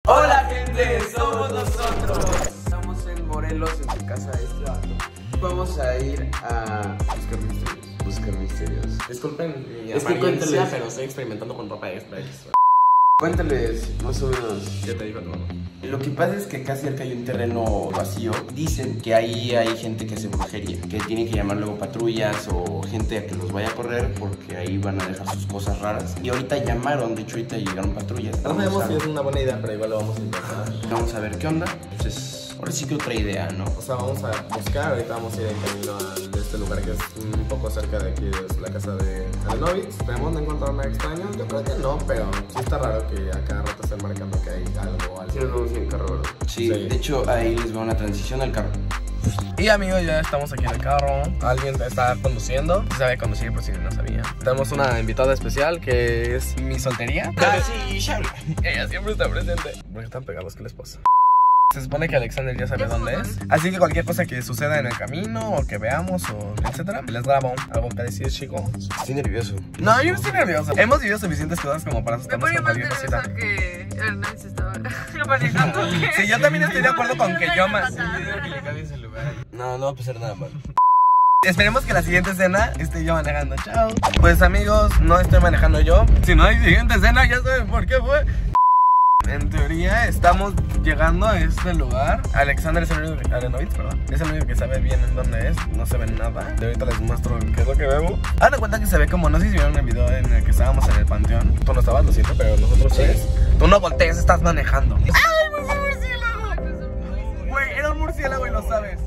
Hola gente, somos nosotros. Estamos en Morelos, en su casa de este vato. Vamos a ir a buscar misterios. Disculpen mi apariencia, pero estoy experimentando con ropa extra. Cuéntales más o menos. ¿Qué te dijo tu mamá? Lo que pasa es que acá cerca hay un terreno vacío. Dicen que ahí hay gente que hace brujería, que tiene que llamar luego patrullas o gente a que los vaya a correr porque ahí van a dejar sus cosas raras. Y ahorita llamaron, de hecho ahorita llegaron patrullas. No sabemos si es una buena idea, pero igual lo vamos a intentar. Vamos a ver qué onda. Entonces, ahora sí que otra idea, ¿no? O sea, vamos a buscar, ahorita vamos a ir en camino de este lugar que es un poco cerca de aquí, de la casa de Alenovitz. Esperemos no encontrar nada extraño, yo creo que no, pero sí está raro que a cada rato estén marcando que hay algo. Sí, nos vamos en carro, ¿verdad? Sí, de hecho ahí les va una transición al carro. Y amigos, ya estamos aquí en el carro. Alguien está conduciendo. Sí sabe conducir, por si no sabía. Tenemos una invitada especial que es mi soltería. Sí, Charlie. Ella siempre está presente. ¿Por qué están pegados? ¿Qué les pasa? Se supone que Alexander ya sabe dónde es. Así que cualquier cosa que suceda en el camino o que veamos o etcétera, les grabo. ¿Algo que decir, chico? Estoy nervioso. No, yo no estoy nervioso. Hemos vivido suficientes cosas como para asustarnos con cualquier cosita. Que Hernández estaba manejando. Sí, yo también estoy de acuerdo con que yo más. No va a pasar nada mal. Esperemos que la siguiente escena esté yo manejando. Chao. Pues amigos, no estoy manejando yo. Si no hay siguiente escena, ya saben por qué fue. En teoría estamos llegando a este lugar. Alexander es el único, Alenovitz, perdón, es el único que sabe bien en dónde es. No se ve nada. De ahorita les muestro qué es lo que vemos. Hagan de cuenta que se ve como, no sé si vieron el video en el que estábamos en el panteón. Tú no estabas, lo siento, pero nosotros sí. Tú no voltees, estás manejando. ¡Ay, un murciélago! Güey, era un murciélago y lo sabes.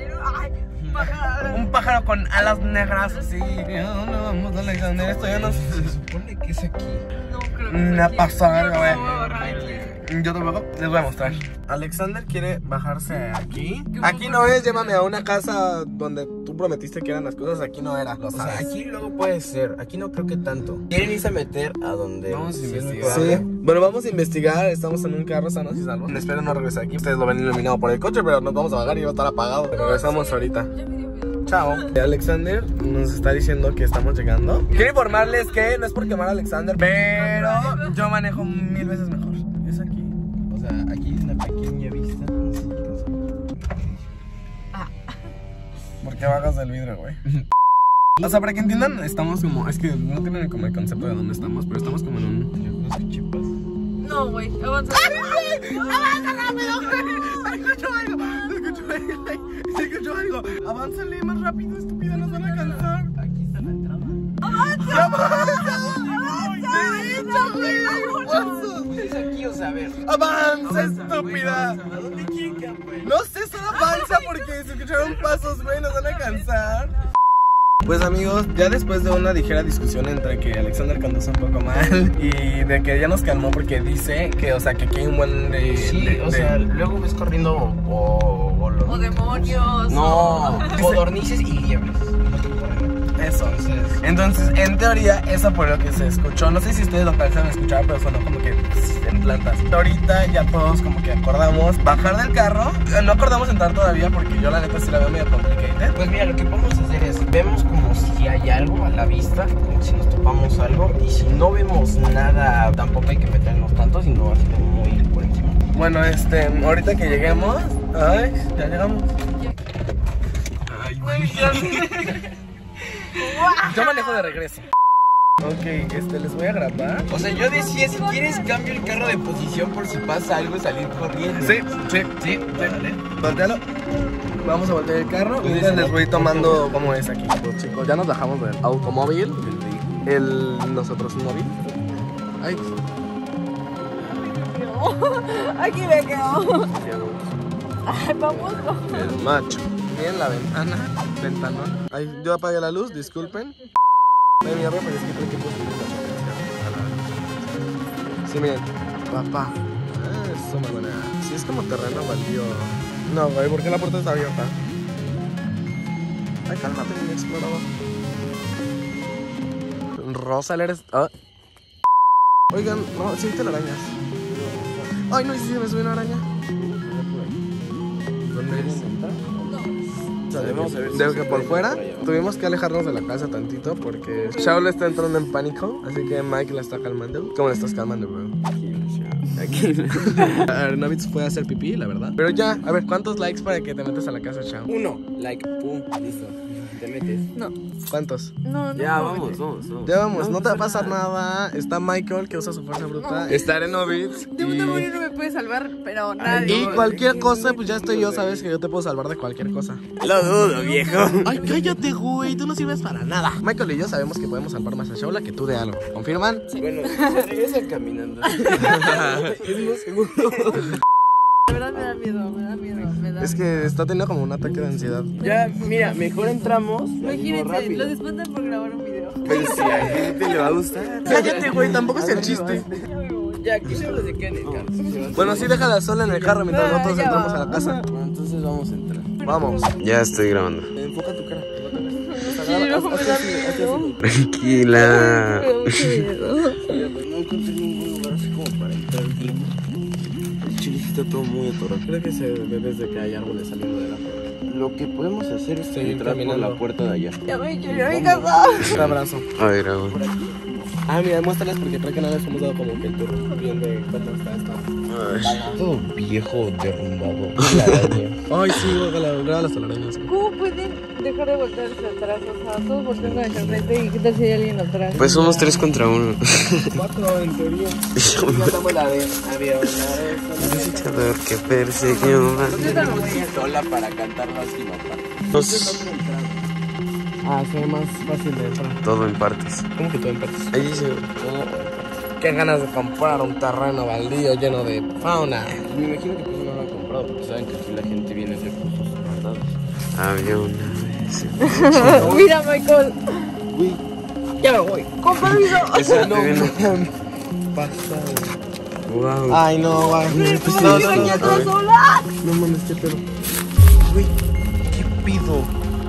Un pájaro con alas negras, así. No, vamos, Alexander, esto ya no se supone que es aquí. No creo que Una pasada, güey. Yo tampoco les voy a mostrar. Alexander quiere bajarse aquí. Aquí no es, llévame a una casa donde tú prometiste que eran las cosas. Aquí no era, lo sabes. O sea, aquí luego puede ser. Aquí no creo que tanto. ¿Quieren irse a meter a donde? Vamos a investigar. Sí. Bueno, vamos a investigar. Estamos en un carro sanos y salvos. Espero no regresar aquí. Ustedes lo ven iluminado por el coche, pero nos vamos a bajar y va a estar apagado. Regresamos ahorita. Chao. Alexander nos está diciendo que estamos llegando. Quiero informarles que no es por quemar a Alexander, pero yo manejo 1000 veces mejor. Es aquí. O sea, aquí es una pequeña vista. ¿Por qué bajas del vidrio, güey? O sea, para que entiendan, estamos como... Es que no tienen como el concepto de dónde estamos, pero estamos como en un... Yo creo que chipas. No, güey, avanza. ¡Avanza rápido, güey! Escucho algo. Avánzale más rápido, estúpida, nos van a alcanzar. Aquí está la entrada. ¡Avanza! Es aquí, o sea, a ver. ¡Avanza, estúpida! ¿A dónde quieren que vaya? No sé, solo avanza porque se escucharon pasos, güey, nos van a alcanzar. Pues amigos, ya después de una ligera discusión entre que Alexander conduce un poco mal y de que ya nos calmó porque dice que, o sea, que aquí hay un buen de... Sí, o sea, luego ves corriendo O demonios. No, codornices y liebres. Eso. Entonces, en teoría, eso fue lo que se escuchó. No sé si ustedes lo alcanzaron a escuchar, pero sonó como que en plantas. Ahorita ya todos como que acordamos bajar del carro. No acordamos entrar todavía porque yo la neta sí la veo medio complicated. Pues mira, lo que podemos hacer es, vemos como si hay algo a la vista, como si nos topamos algo. Y si no vemos nada, tampoco hay que meternos tanto, sino así como muy por encima. Bueno, ahorita que lleguemos... Ay, ya llegamos. Güey, Yo manejo de regreso. Ok, les voy a grabar. O sea, yo decía, si quieres cambio el carro de posición por si pasa algo y salir corriendo. Sí, dale. Voltealo. Vamos a voltear el carro y les voy tomando cómo es aquí. Pues, chicos, ya nos bajamos del automóvil. Nosotros un móvil. Ay. aquí me quedo. Ay, vamos. El macho. Miren la ventana. Ventanón. Ay, yo apagué la luz, disculpen. Ay, mi arma parece que tiene que poner la... Sí, miren. Papá. Eso, mamá. Sí, es como terreno baldío. No, güey, ¿por qué la puerta está abierta? Ay, cálmate, mi explorador. Rosa, eres... Ah. Oigan, no, sí hay telarañas. Ay, no, y si se me sube una araña. ¿Dónde eres? De que por fuera tuvimos que alejarnos de la casa tantito porque Shaul está entrando en pánico, así que Mike la está calmando. ¿Cómo la estás calmando, bro? Aquí tranquilo. Arenovitz puede hacer pipí, la verdad. Pero ya, a ver, ¿cuántos likes para que te metas a la casa, Chao? 1, like, pum, listo. Te metes. No. ¿Cuántos? No, no. Ya, vamos. Ya vamos, no te va a pasar nada. Está Michael, que usa su fuerza bruta. No. Está Arenovitz. De un demonio no me puede salvar, pero nadie. Y cualquier cosa, pues ya estoy yo, sabes que yo te puedo salvar de cualquier cosa. Lo dudo, viejo. Ay, cállate, güey, tú no sirves para nada. Michael y yo sabemos que podemos salvar más a Shaula que tú de algo. ¿Confirman? Bueno, se regresan caminando. Es más seguro. De verdad me da miedo, me da. Es que está teniendo como un ataque de ansiedad. Ya, mira, mejor entramos. Imagínense, los espantan por grabar un video. Pero si a la gente le va a gustar. Cállate, güey, tampoco es el chiste. Ya, aquí solo se queda en el carro. Bueno, sí, déjala sola en el carro mientras No, nosotros ya entramos va. a la casa. Bueno, entonces vamos a entrar. Vamos. Ya estoy grabando. Enfoca tu cara. Sí, no, me da miedo. Tranquila. Me da mucho miedo. No encontré ningún lugar así como para entrar bien. El chile está todo muy atorado. Creo que se ve desde que hay árboles saliendo de la puerta. Lo que podemos hacer es Seguir entrar por caminando. la puerta de allá. Ya me quiero ir a mi casa. Un abrazo. A ver, agua. Ah, mira, muéstrales porque creo que no les hemos dado como que el tour bien de cuánto está esto. Todo viejo, derrumbado. La araña. Ay, sí, graba las telarañas. ¿Cómo pueden dejar de voltearse atrás? O sea, todos volteando hacia el frente y qué tal si hay alguien atrás. Pues somos 3 contra 1. 4 en teoría. Ya estamos la de avión. Luchador que persiguió. ¿Dónde está el güey? Sola para cantar lástima. Ah, se ve más fácil de entrar. Todo en partes. ¿Cómo que todo en partes? Ahí dice. Qué ganas de comprar un terreno baldío lleno de fauna. Me imagino que pues no lo han comprado porque saben que aquí la gente viene a hacer cursos guardados. Había una vez. Mira, Michael. Uy, Ya me voy. Con permiso. esa no. Pasado. Wow. Ay, no, güey. ¿Cómo me quiero aquí atrás sola? No mames, qué pedo. Güey, ¿qué pido?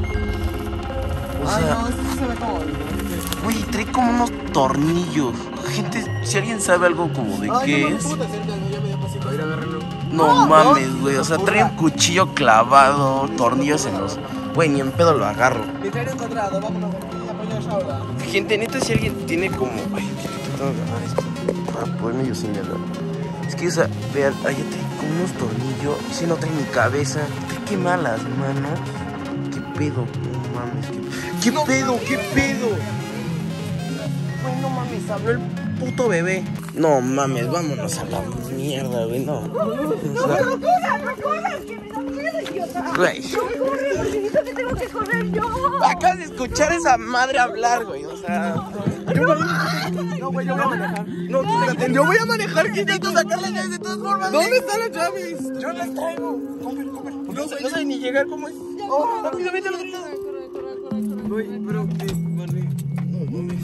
O Ay, sea, no, esto se ve como. güey, trae como unos tornillos. Gente, si alguien sabe algo como de qué es. ¿Cómo te acercas? No, ya me dio pasito. A ir a agarrarlo. No mames, güey. O sea, trae un cuchillo clavado, tornillos en los. Güey, ni en pedo lo agarro. Misterio encontrado, vámonos. Apoyo a Shaula. Gente, neta, si alguien tiene como. Ay, ¿qué tengo que agarrar esto? Para poderme yo señalar. Es que, o sea, vean, allá trae como unos tornillos. Ese no trae ni cabeza. Trae que malas manos. ¿Qué pedo? No mames, ¿qué pedo? ¿Qué pedo? Güey, no mames, habló el puto bebé. No mames, vámonos a la mierda, güey, no. No corras, que me da miedo, idiota. Güey. No corres, porque siento que tengo que correr yo. Acabas de escuchar a esa madre hablar, güey, o sea. No, güey, yo voy a manejar. No, tú espérate, yo voy a manejar, que necesito sacar las llaves de todas formas. ¿Dónde están las llaves? Yo las traigo. No sé ni llegar cómo es. Oh, rápidamente al otro lado. Corre. Güey, pero que. Vale. No mames.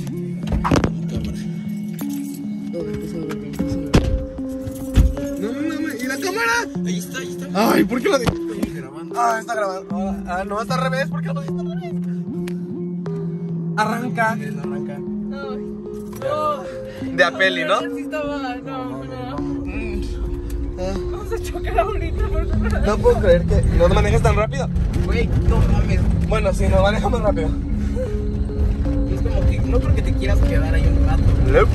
No mames, ¿y la cámara? Ahí está. Ay, ¿por qué la de.? Ah, está grabando. Ah, no, está al revés. ¿Por qué lo está al revés? Arranca. Arranca. Ay, no. De a peli, ¿no? Sí estaba, no. Vamos a chocar ahorita, por favor. No puedo creer que no manejas tan rápido. Güey, no mames. Bueno, sí, no manejamos rápido. Es como que no creo que te quieras quedar ahí un rato.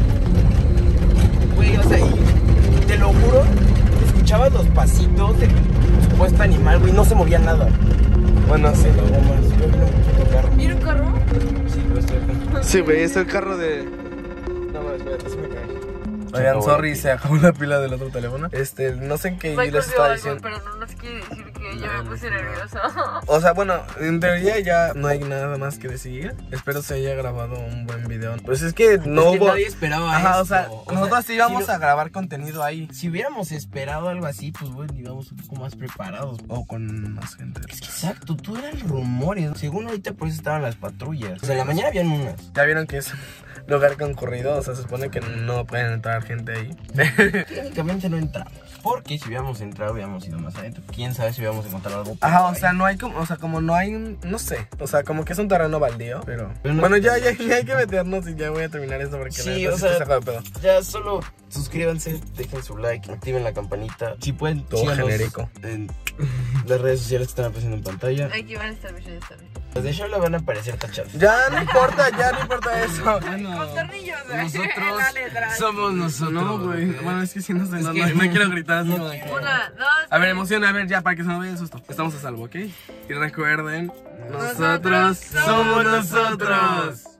Güey, o sea, y te lo juro, escuchabas los pasitos del supuesto animal, güey, no se movía nada. Bueno, sí, lo hago más. Yo no quiero carro. ¿Vieron un carro? Sí, lo estoy acá. Sí, güey, es el carro de. No, mames, espérate, se me cae. Oigan, sorry, se acabó la pila del otro teléfono. No sé en qué yo les estaba diciendo. Pero no nos quiere decir que ya me puse nerviosa. O sea, bueno, en teoría ya no hay nada más que decir. Espero se haya grabado un buen video. Pues es que no hubo. Nadie esperaba Ajá, esto. o sea, nosotros sí íbamos a grabar contenido ahí. Si hubiéramos esperado algo así, pues bueno, íbamos un poco más preparados. O con más gente. Exacto, todo eran rumores. Según ahorita por eso estaban las patrullas. O sea, en la mañana habían unas. Ya vieron que es lugar concurrido, o sea, se supone que no pueden entrar gente ahí. Técnicamente no entramos. Porque si hubiéramos entrado, hubiéramos ido más adentro. Quién sabe si hubiéramos encontrado algo. Ajá, o sea, no hay como, o sea, como no hay, no sé. O sea, como que es un terreno baldío, pero no, bueno, ya hay que meternos y ya voy a terminar esto porque sí, la o sea, se saca de pedo. Ya solo suscríbanse, dejen su like, activen la campanita. Si pueden, todo síganos genérico en las redes sociales que están apareciendo en pantalla. Aquí van a estar videos también. Los de Shola van a aparecer tachados. Ya no importa eso. Con tornillos, Nosotros la letra. somos nosotros. No, güey. Bueno, es que si no sé, no que- quiero gritar. No. Una, dos. A ver, tres. emociona, a ver, ya, para que se nos vaya el susto. Estamos a salvo, ¿ok? Y recuerden, Nosotros somos nosotros.